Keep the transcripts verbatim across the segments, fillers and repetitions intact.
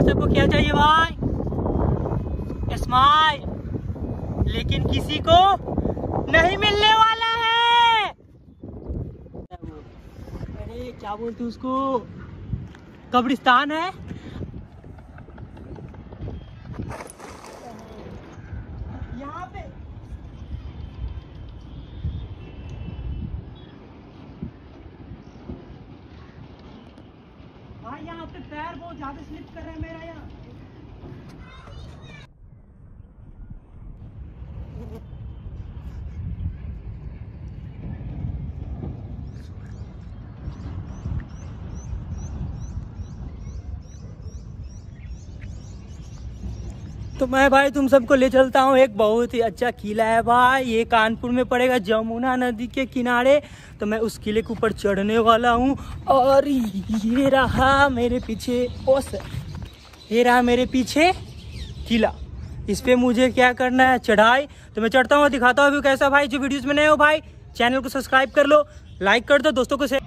सबको क्या चाहिए भाई? स्माइल, लेकिन किसी को नहीं मिलने वाला है। अरे क्या बोलते उसको, कब्रिस्तान है। यहाँ पे भाई, यहाँ पे पैर बहुत ज्यादा स्लिप कर रहा है मेरा यहाँ। तो मैं भाई तुम सबको ले चलता हूँ, एक बहुत ही अच्छा किला है भाई। ये कानपुर में पड़ेगा, जमुना नदी के किनारे। तो मैं उस किले के ऊपर चढ़ने वाला हूँ। और ये रहा मेरे पीछे, ओस ये रहा मेरे पीछे किला। इस पे मुझे क्या करना है, चढ़ाई। तो मैं चढ़ता हूँ, दिखाता हूँ कैसा। भाई जो वीडियोस में नए हो भाई, चैनल को सब्सक्राइब कर लो, लाइक कर दो, दोस्तों को शेयर।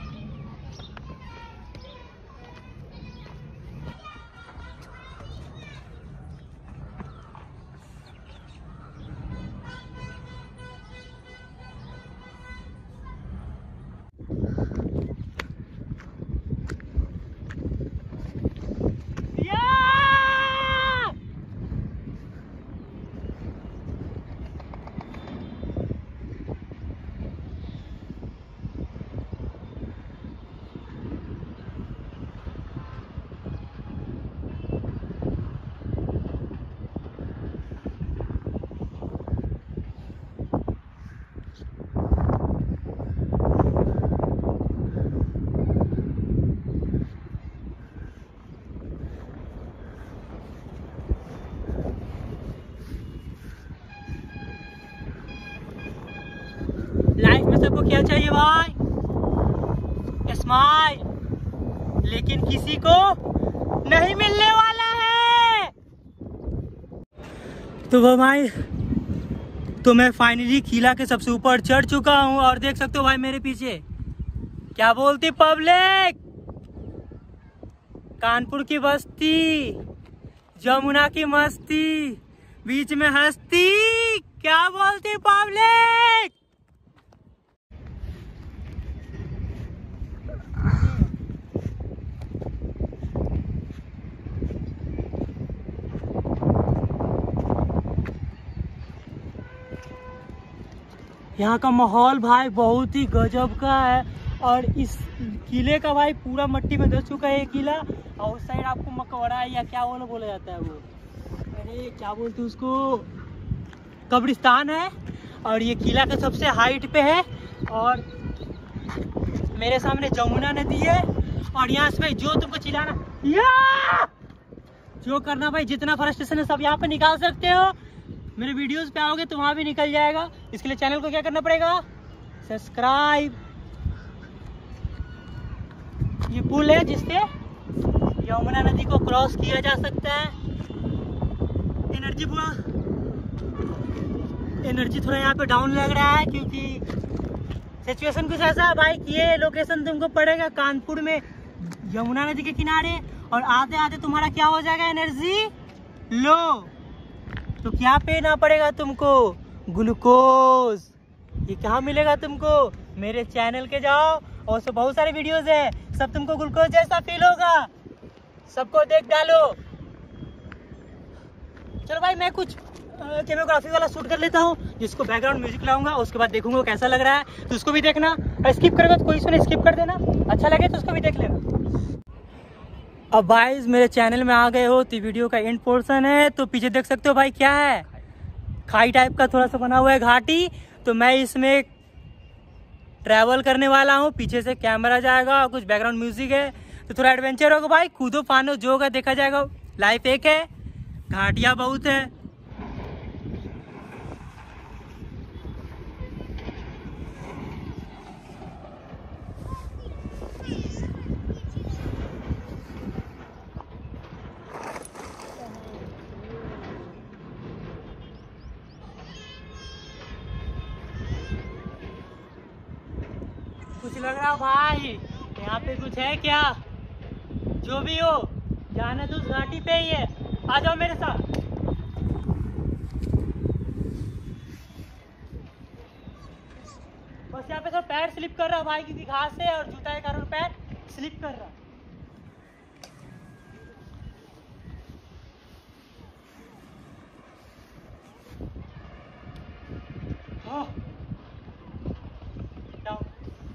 लाइफ में सबको क्या चाहिए भाई? स्माइल, लेकिन किसी को नहीं मिलने वाला है। तो भाई, तो मैं फाइनली किला के सबसे ऊपर चढ़ चुका हूँ। और देख सकते हो भाई मेरे पीछे, क्या बोलती पब्लिक, कानपुर की बस्ती, जमुना की मस्ती, बीच में हस्ती, क्या बोलती पब्लिक। यहाँ का माहौल भाई बहुत ही गजब का है। और इस किले का भाई पूरा मट्टी में धस चुका है ये किला। और उस साइड आपको मकबरा या क्या वो बोला जाता है, वो अरे क्या बोलते हैं उसको, कब्रिस्तान है। और ये किला का सबसे हाइट पे है। और मेरे सामने जमुना नदी है। और यहाँ से भाई जो तुमको चिल्लाना या जो करना भाई, जितना फ्रस्ट्रेशन है सब यहाँ पे निकाल सकते हो। मेरे वीडियोस पे आओगे तो वहाँ भी निकल जाएगा। इसके लिए चैनल को क्या करना पड़ेगा, सब्सक्राइब। ये पुल है जिससे यमुना नदी को क्रॉस किया जा सकता है। एनर्जी पूरा एनर्जी थोड़ा यहाँ पे डाउन लग रहा है, क्योंकि सिचुएशन कुछ ऐसा है भाई कि ये लोकेशन तुमको पड़ेगा कानपुर में, यमुना नदी के किनारे। और आते आते तुम्हारा क्या हो जाएगा, एनर्जी लो। तो क्या पीना पड़ेगा तुमको, ग्लूकोज। ये कहाँ मिलेगा तुमको, मेरे चैनल के जाओ, और सब बहुत सारे वीडियोस है, सब तुमको ग्लूकोज जैसा फील होगा। सबको देख डालो। चलो भाई, मैं कुछ कैमराग्राफी वाला शूट कर लेता हूँ, जिसको बैकग्राउंड म्यूजिक लाऊंगा। उसके बाद देखूंगा कैसा लग रहा है, तो उसको भी देखना। और स्किप करेगा तो कोई सुने, स्किप कर देना। अच्छा लगे तो उसको भी देख लेना। अब भाई मेरे चैनल में आ गए हो तो वीडियो का एंड पोर्शन है। तो पीछे देख सकते हो भाई क्या है, खाई टाइप का थोड़ा सा बना हुआ है, घाटी। तो मैं इसमें ट्रैवल करने वाला हूँ। पीछे से कैमरा जाएगा और कुछ बैकग्राउंड म्यूजिक है। तो थोड़ा एडवेंचर होगा भाई, कूदो फानो जो होगा देखा जाएगा। लाइफ एक है, घाटियाँ बहुत है। कुछ लग रहा भाई यहाँ पे कुछ है क्या, जो भी हो जाना तो उस घाटी पे ही है, आ जाओ मेरे साथ। बस यहाँ पे सब पैर स्लिप कर रहा भाई, क्योंकि घास है और जूता के कारण पैर स्लिप कर रहा। हाँ डाउन।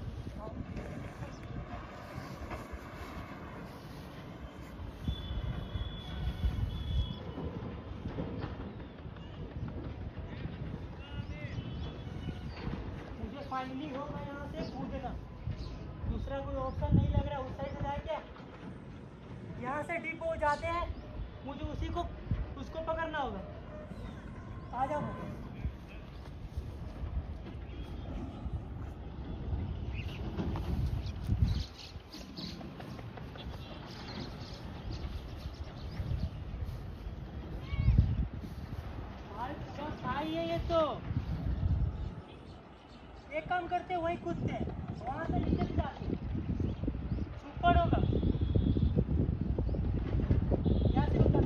फाइनली होगा यहाँ से कूदना, दूसरा कोई ऑप्शन नहीं लग रहा। उस साइड से जाए क्या, यहाँ से डीप हो जाते हैं, मुझे उसी को उसको पकड़ना होगा। आ जाओ भाई, बस आई है ये तो। एक काम करते वही कूदते हैं, वहाँ से नीचे भी जाते सुपर होगा। यहाँ से उतर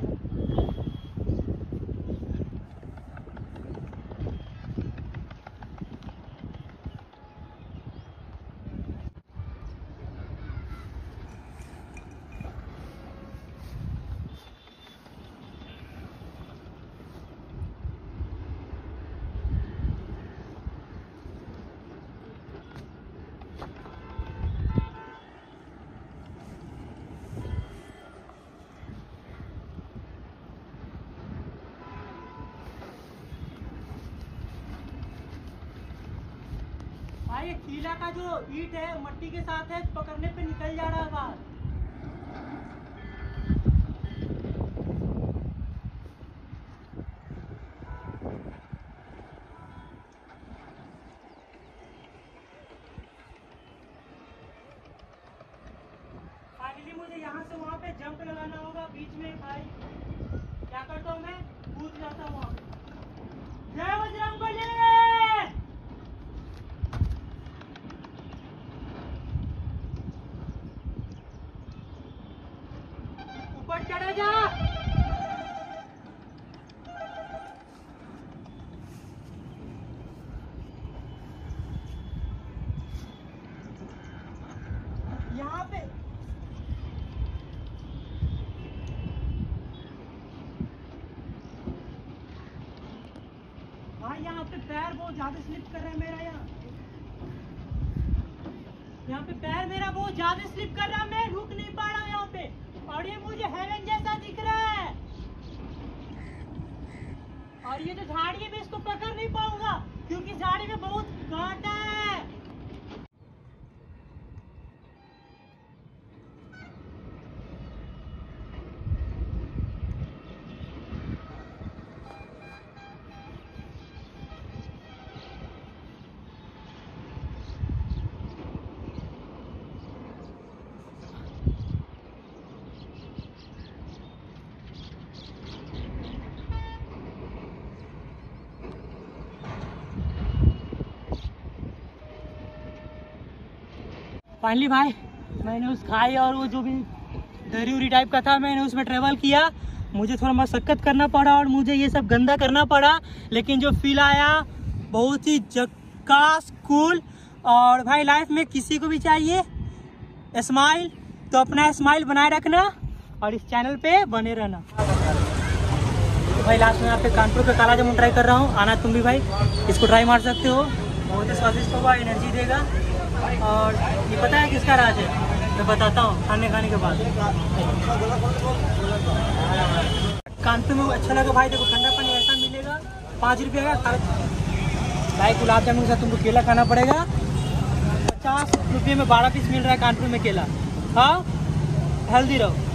भाई। ये कीला का जो ईंट है मट्टी के साथ है, पकड़ने पे निकल जा रहा है बाहर। फाइनली मुझे यहाँ से वहाँ पे जंप लगाना होगा बीच में भाई। क्या करता हूँ मैं, कूद जाता हूँ वहाँ पे। जय बजरंगबली। ऊपर चढ़ा जा। यहाँ पे भाई, यहाँ पे पैर बहुत ज्यादा स्लिप कर रहा है मेरा। यहाँ यहाँ पे पैर मेरा बहुत ज्यादा स्लिप कर रहा है, मैं रुक नहीं पा रहा हूँ यहाँ पे। और ये मुझे हेवन जैसा दिख रहा है, और ये जो झाड़ी है मैं इसको पकड़ नहीं पाऊंगा, क्योंकि झाड़ी में बहुत कांटा है। फाइनली भाई, मैंने उस खाई और वो जो भी दरी उरी टाइप का था, मैंने उसमें ट्रेवल किया। मुझे थोड़ा मशक्कत करना पड़ा और मुझे ये सब गंदा करना पड़ा, लेकिन जो फील आया बहुत ही झक्कास कूल। और भाई लाइफ में किसी को भी चाहिए स्माइल, तो अपना स्माइल बनाए रखना और इस चैनल पे बने रहना। तो भाई लास्ट में यहाँ पे कानपुर का काला जामुन ट्राई कर रहा हूँ, आना तुम भी भाई, इसको ट्राई मार सकते हो। बहुत ही स्वादिष्ट होगा, एनर्जी देगा। और ये पता है किसका राज है, मैं बताता हूँ खाने खाने के बाद। कानपुर में अच्छा लगा भाई, देखो ठंडा पानी ऐसा मिलेगा, पाँच रुपये का भाई। गुलाब जामुन के साथ तुमको केला खाना पड़ेगा। पचास रुपये में बारह पीस मिल रहा है कानपुर में केला। हाँ, हेल्दी रहो।